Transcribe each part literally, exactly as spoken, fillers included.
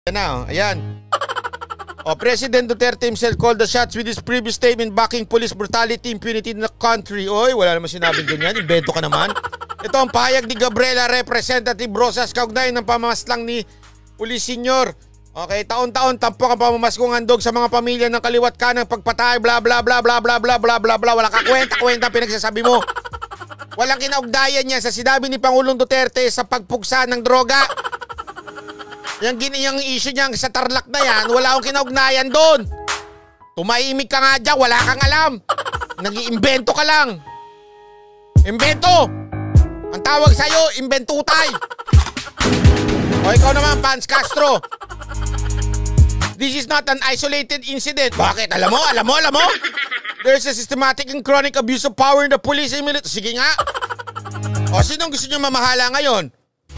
Yan na, oh. Ayan. Oh, President Duterte himself called the shots with his previous statement backing police brutality, impunity in the country. Oy, wala naman sinabing ganyan. Invento ka naman. Ito ang pahayag ni Gabriela Representative Rosas kaugnay ng pamamaslang ni Police Senior. Okay, taon-taon tampok ang pamamaskong handog sa mga pamilya ng kaliwat kanang pagpatay, bla bla bla bla bla bla bla bla bla. Wala ka kwenta-kwenta pinagsasabi mo. Walang kinaugnayan niya sa sinabi ni Pangulong Duterte sa pagpuksa ng droga. Yung giniyang issue niya sa Tarlac na yan, wala akong kinaugnayan doon. Tumahimik ka nga dyan, wala kang alam. Nag-iimbento ka lang. Imbento! Ang tawag sa'yo, imbentutay. O ikaw naman, Pans Castro. This is not an isolated incident. Bakit? Alam mo, alam mo, alam mo? There's a systematic and chronic abuse of power in the police and military. Sige nga. O sinong gusto nyo mamahala ngayon?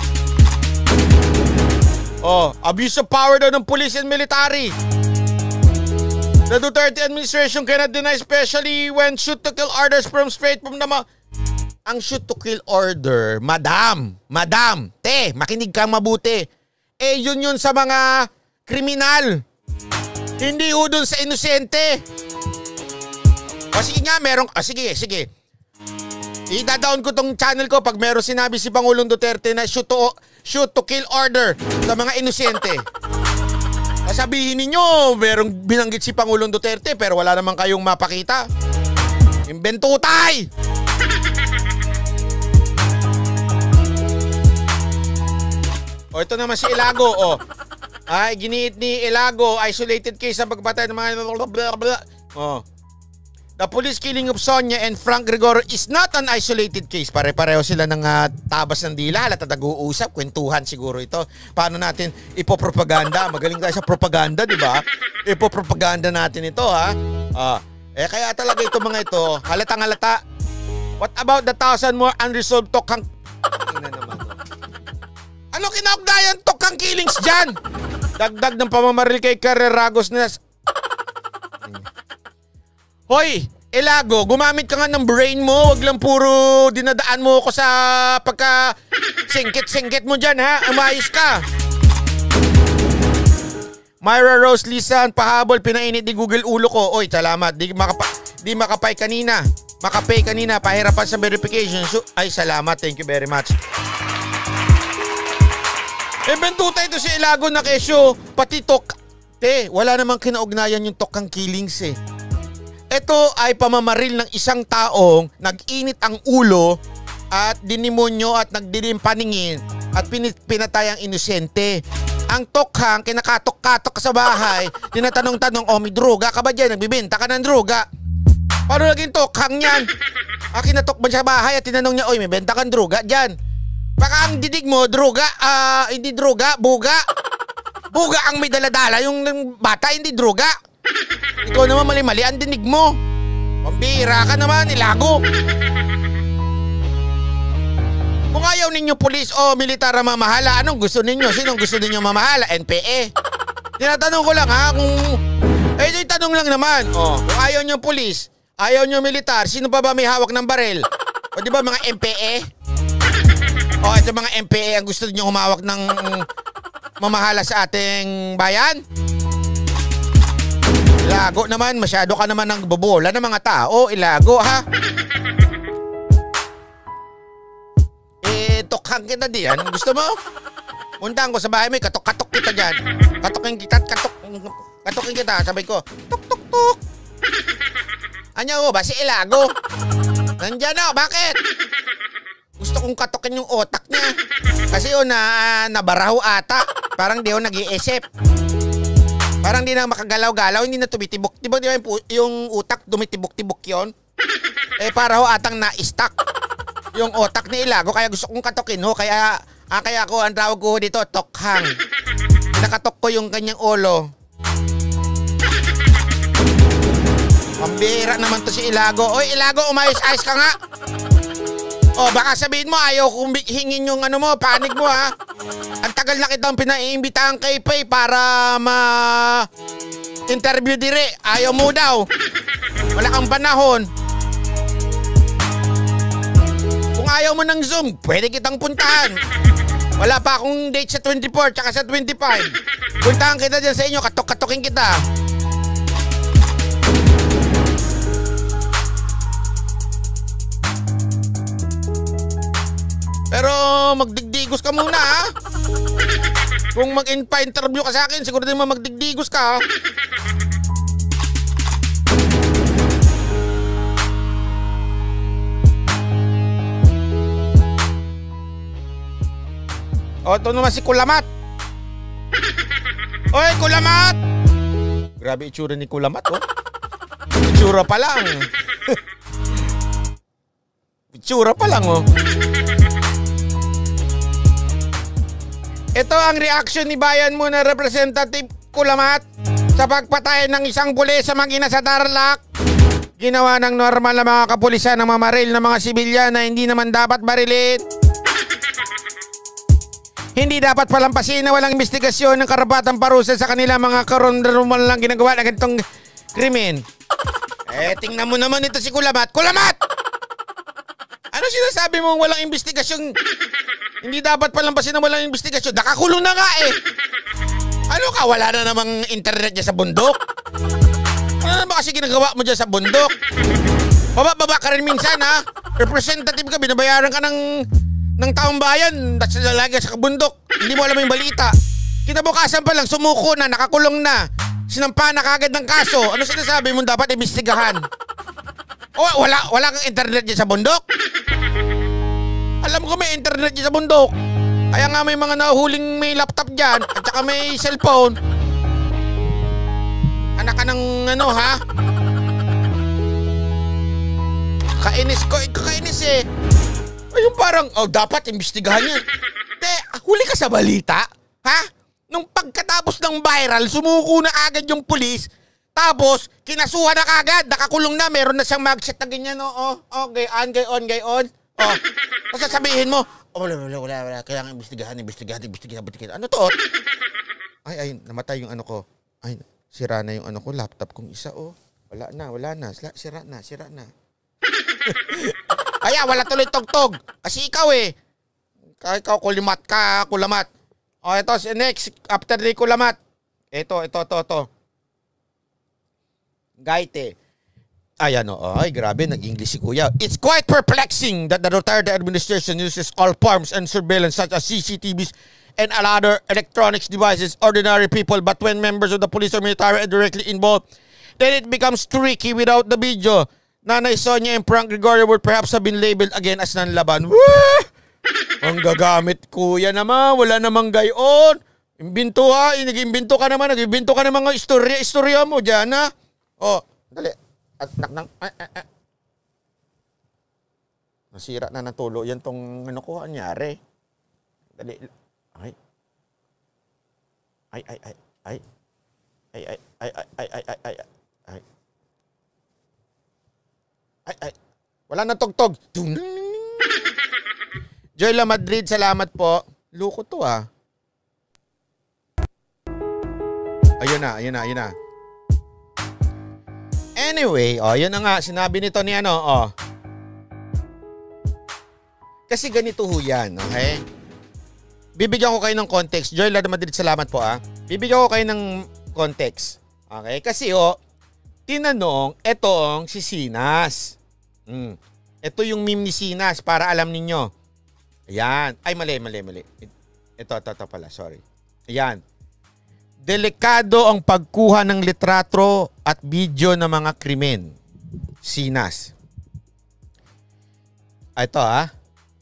Oh, abuse of power daw ng police and military. The Duterte administration cannot deny, especially when shoot to kill orders from straight from the ma... Ang shoot to kill order, madam, madam, te, makinig kang mabuti. Eh, yun yun sa mga kriminal. Hindi ho dun sa inosente. O sige nga, merong... O sige, sige. Ida-down ko tong channel ko pag meron sinabi si Pangulong Duterte na shoot to... shoot to kill order sa mga inosente. Sabihin ninyo, merong binanggit si Pangulong Duterte pero wala naman kayong mapakita. Imbentutay! O ito naman si Ilago. O. Ay, giniit ni Ilago. Isolated case sa pagpatay ng mga... O. The police killing of Sonia and Frank Gregorio is not an isolated case. Pare-pareho sila ng uh, tabas ng dila. Halata nag-uusap. Kwentuhan siguro ito. Paano natin ipopropaganda? Magaling tayo sa propaganda, di ba? Ipopropaganda natin ito, ha? Uh, eh, kaya talaga ito mga ito. Halatang halata. What about the thousand more unresolved Tokang... Tingnan naman to. Ano kinaugnayan Tokang killings dyan? Dagdag ng pamamaril kay Carrer Ragos na... Hoy, Ilago, gumamit ka nga ng brain mo. Wag lang puro dinadaan mo ko sa pagka singkit-singkit mo dyan, ha? Umayos ka. Myra Rose Lisan, pahabol, pinainit ni Google ulo ko. Oy, salamat. Di, makapa di makapay kanina. Makapay kanina, pahirapan sa verification. So, ay, salamat. Thank you very much. E, bentuta ito si Ilago na kesyo. Pati tok. Te, wala namang kinaugnayan yung Tokang killings, eh. Ito ay pamamaril ng isang taong nag-init ang ulo at dinimonyo at nagdilim paningin at pinatay ang inosente. Ang Tokhang, kinakatok-katok ka sa bahay, tinatanong-tanong, oh, may droga ka ba dyan? Nagbibenta ka ng droga. Paano naging Tokhang yan? Ah, kinatok ba sa bahay at tinanong niya, oy, may benta kang droga dyan. Baka ang didig mo, droga, ah, uh, hindi droga, buga. Buga ang may daladala, yung bata, hindi droga. Ikaw naman mali-mali ang dinig mo. Pambira ka naman, Ilago. Kung ayaw ninyo pulis o militar na mamahala, anong gusto ninyo? Sinong gusto ninyo mamahala? N P A. Tinatanong ko lang, ha, kung... Eh, ito tanong lang naman. Oh, kung ayaw nyo pulis, ayaw nyo militar, sino pa ba may hawak ng baril? O di ba mga M P A? O ito mga M P A ang gusto nyo humawak ng mamahala sa ating bayan? Ilago naman, masyado ka naman ng bobola ng mga tao. Ilago, ha? Eh, Tokhang kita diyan. Gusto mo? Puntahan ko sa bahay mo, katok-katok kita dyan. Katokin kita, katok, katokin kita. Sabay ko, tuk-tuk-tuk. Anya mo ba? Si Ilago. Nandyan na, bakit? Gusto kong katokin yung otak niya. Kasi yun, na, nabaraho ata. Parang di ako nag-iisip. Parang di na makagalaw-galaw, hindi na tumitibok. Diba, diba yung, yung utak, dumitibok-tibok yun? Eh, para ho atang na-stuck yung otak ni Ilago. Kaya gusto kong katokin ho. Kaya, ah, kaya ako, ang tawag ko dito, Tokhang. Nakatok ko yung kanyang ulo. Pambira naman to si Ilago. Oy, Ilago, umayos-ayos ka nga. O, baka sabihin mo, ayaw kong hingin yung ano mo, panig mo, ha? Ang tagal na kitang pinaiimbitahan kay Pay para ma-interview dire. Ayaw mo daw. Wala kang panahon. Kung ayaw mo ng Zoom, pwede kitang puntahan. Wala pa akong date sa twenty-four tsaka sa twenty-five. Puntahan kita dyan sa inyo, katok-katokin kita. Pero magdigdigos ka muna ha. Kung mag-pa-interview ka sa akin, siguro din mo magdigdigos ka ha. O, ito naman si Kulamat. Oy, Kulamat! Grabe itsura ni Kulamat, oh. Itsura pa lang. Itsura pa lang, oh. Ito ang reaction ni bayan mo na Representative Kulamat sa pagpatay ng isang pulis sa mag-ina sa Tarlac. Ginawa ng normal na mga kapulisan ng mamaril ng mga sibilyan na hindi naman dapat barilin. Hindi dapat palampasin na walang investigasyon ng karapatang parusa sa kanila mga karondarumal lang ginagawa na ganitong krimen. Eh, tingnan mo naman ito si Kulamat. Kulamat! Ano sinasabi mo walang investigasyon? Hindi dapat palampasin na walang investigasyon. Nakakulong na nga eh. Ano ka? Wala na namang internet dyan sa bundok? Ano ba kasi ginagawa mo dyan sa bundok? Baba-baba ka rin minsan ha? Representative ka, binabayaran ka ng... ng taong bayan, that's lagi sa kabundok. Hindi mo alam yung balita. Kinabukasan pa lang, sumuko na, nakakulong na. Sinampa na kagad ng kaso. Ano sinasabi mo dapat imbestigahan? O, wala, wala kang internet dyan sa bundok? Alam ko may internet dyan sa bundok. Kaya nga may mga nahuling may laptop dyan at saka may cellphone. Anak ka ng ano ha? Kainis ko, kainis eh. Ay, yung parang, oh, dapat imbestigahan yan. Te, huli ka sa balita? Ha? Nung pagkatapos ng viral, sumuko na agad yung pulis. Tapos, kinasuhan na kagad. Nakakulong na, meron na siyang magset na ganyan. Oh, oh, oh, gayon, gayon, gayon. Oh, tapos sasabihin mo, oh, wala, wala, wala, wala. Kailangan imbestigahan, imbestigahan, imbestigahan, imbestigahan. Ano to? Ay, ay, namatay yung ano ko. Ay, sira na yung ano ko, laptop kong isa, oh. Wala na, wala na. Sira na, sira na. Kaya wala tuloy tugtog. Kasi ikaw eh. Ikaw kulimat ka, Kulamat. O ito, next, after ni Kulamat. Ito, ito, ito, ito. Gaite. Ay ano, ay grabe, nag-English si Kuya. It's quite perplexing that the Duterte administration uses all forms and surveillance such as C C T Vs and other electronics devices, ordinary people, but when members of the police or military are directly involved, then it becomes tricky without the video. Nanay Sonia and Frank Gregorio would perhaps have been labeled again as nanlaban. Wah! Ang gagamit, Kuya naman. Wala namang gayon. Imbinto ha. Nag-imbinto ka naman. Nag-imbinto ka ng mga istorya-istorya mo dyan ha. O, dali. At nak nang ay, ay, ay. Nasira na ng tulo. Yan tong ano ko, anyari. Dali. Ay. Ay, ay, ay. Ay. Ay, ay, ay, ay, ay, ay, ay, ay. Ay. Ay, ay. Wala nang tugtog. Joyla Madrid, salamat po. Luko to ah. Ayun na, ayun na, ayun na. Anyway, oh, yun na nga. Sinabi nito ni ano, oh. Kasi ganito ho yan, okay? Bibigyan ko kayo ng context. Joyla Madrid, salamat po ah. Bibigyan ko kayo ng context. Okay? Kasi oh, tinanong etong si Sinas. Hmm. Ito yung meme ni Sinas para alam ninyo. Ayan. Ay, mali, mali, mali. Ito, ito, ito pala. Sorry. Ayan. Delikado ang pagkuha ng litrato at video ng mga krimen. Sinas. Ito ah.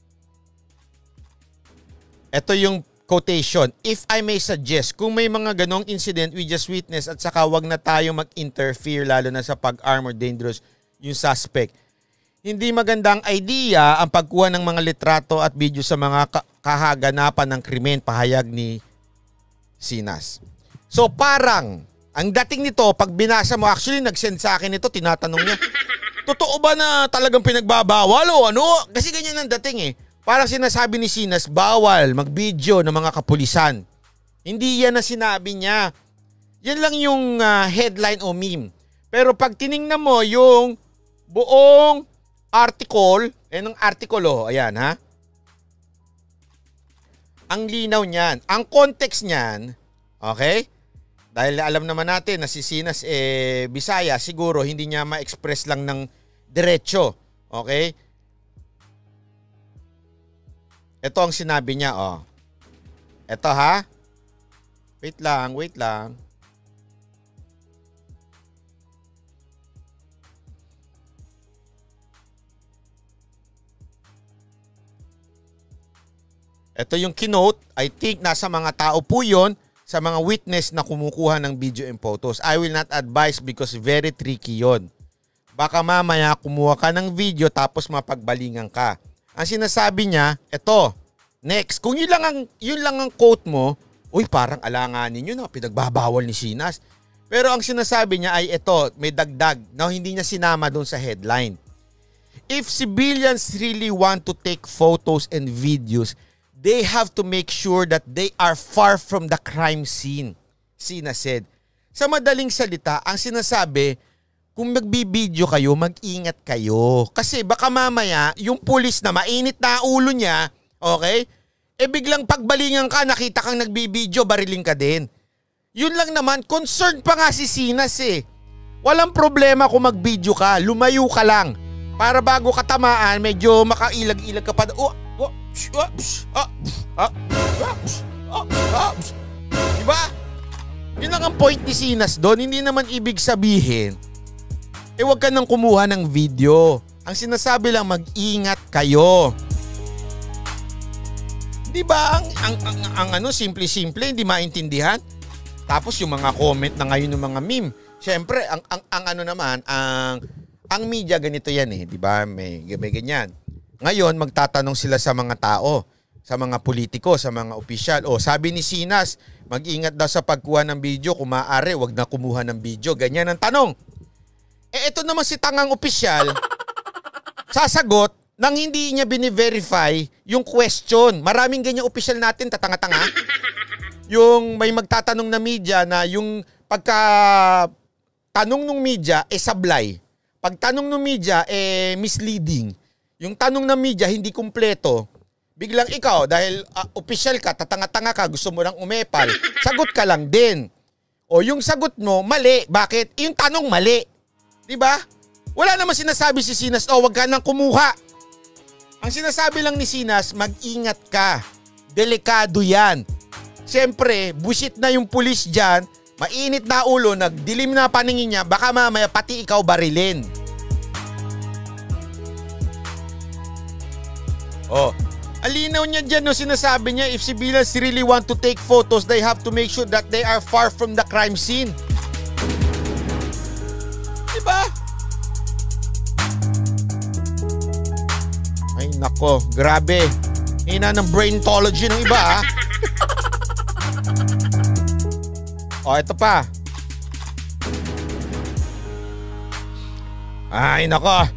Ito yung quotation. If I may suggest, kung may mga ganong incident we just witnessed at saka wag na tayo mag-interfere lalo na sa pag-arm or dangerous yung suspect. Hindi magandang idea ang pagkuha ng mga litrato at video sa mga kahaganapan ng krimen, pahayag ni Sinas. So parang, ang dating nito, pag binasa mo, actually nag-send sa akin ito, tinatanong niya, totoo ba na talagang pinagbabawal o ano? Kasi ganyan ang dating eh. Parang sinasabi ni Sinas, bawal mag-video ng mga kapulisan. Hindi yan na sinabi niya. Yan lang yung uh, headline o meme. Pero pag tiningnan mo yung buong article, eh ng artikulo, ayan ha. Ang linaw niyan. Ang context niyan, okay? Dahil alam naman natin na si Sinas eh Bisaya, siguro hindi niya ma-express lang ng diretso. Okay? Ito ang sinabi niya, oh. Ito ha. Wait lang, wait lang. Ito yung kinote. I think nasa mga tao po yun. Sa mga witness na kumukuha ng video and photos. I will not advise because very tricky yon. Baka mamaya kumuha ka ng video tapos mapagbalingan ka. Ang sinasabi niya, eto, next, kung yun lang ang, yun lang ang quote mo, uy parang alanganin yun, no? Pinagbabawal ni Sinas. Pero ang sinasabi niya ay eto, may dagdag na hindi niya sinama doon sa headline. If civilians really want to take photos and videos, they have to make sure that they are far from the crime scene, Sinas said. Sa madaling salita, ang sinasabi, kung magbibideo kayo, mag-ingat kayo. Kasi baka mamaya, yung pulis na mainit na ulo niya, okay, eh biglang pagbalingan ka, nakita kang nagbibideo, bariling ka din. Yun lang naman, concerned pa nga si Sinas eh. Walang problema kung mag-video ka, lumayo ka lang. Para bago ka tamaan, medyo makailag-ilag ka pa. Oh, oh, oh, oh, oh, oh, oh. Diba? Yun lang ang point ni Sinas doon. Hindi naman ibig sabihin, eh wag ka nang kumuha ng video. Ang sinasabi lang, mag-ingat kayo. Diba? Ang, ang, ang, ang ano, simple-simple, hindi maintindihan. Tapos yung mga comment na ngayon ng mga meme. Siyempre, ang, ang, ang ano naman, ang, ang media ganito yan eh. Diba? May, may ganyan. Ngayon, magtatanong sila sa mga tao, sa mga politiko, sa mga opisyal. O, sabi ni Sinas, mag-ingat daw sa pagkuha ng video. Kung maaari, wag na kumuha ng video. Ganyan ang tanong. Eh, ito naman si tangang opisyal, sasagot nang hindi niya bini-verify yung question. Maraming ganyan opisyal natin, tatanga-tanga. Yung may magtatanong na media na yung pagka tanong ng media, eh sablay. Pag tanong ng media, eh misleading. Yung tanong ng media, hindi kumpleto. Biglang ikaw, dahil uh, opisyal ka, tatanga-tanga ka, gusto mo lang umepal, sagot ka lang din. O yung sagot mo, mali. Bakit? Yung tanong mali. Diba? Wala naman sinasabi si Sinas, oh, wag ka nang kumuha. Ang sinasabi lang ni Sinas, mag-ingat ka. Delikado yan. Siyempre, busit na yung pulis dyan, mainit na ulo, nagdilim na paningin niya, baka mamaya pati ikaw barilin. Oh, alinaw niya dyan, no, sinasabi niya, if civilians really want to take photos, they have to make sure that they are far from the crime scene. Diba? Ay nako, grabe. Hina ng braintology ng iba ha. O, ito pa. Ay nako.